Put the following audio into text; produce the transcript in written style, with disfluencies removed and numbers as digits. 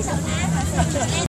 เสาร์หน้าค่ะ